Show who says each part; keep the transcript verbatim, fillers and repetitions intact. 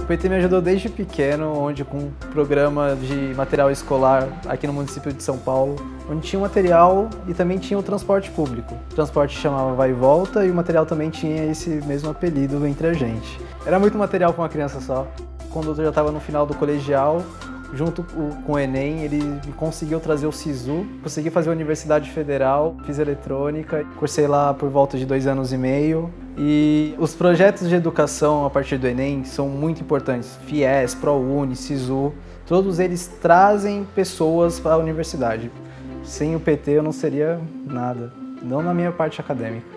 Speaker 1: O P T me ajudou desde pequeno, onde com um programa de material escolar aqui no município de São Paulo, onde tinha o material e também tinha o transporte público. O transporte chamava Vai e Volta e o material também tinha esse mesmo apelido entre a gente. Era muito material para uma criança só. Quando eu já estava no final do colegial, junto com o Enem, ele conseguiu trazer o SISU, consegui fazer a Universidade Federal, fiz eletrônica, cursei lá por volta de dois anos e meio. E os projetos de educação a partir do Enem são muito importantes. FIES, ProUni, SISU, todos eles trazem pessoas para a universidade. Sem o P T eu não seria nada, não na minha parte acadêmica.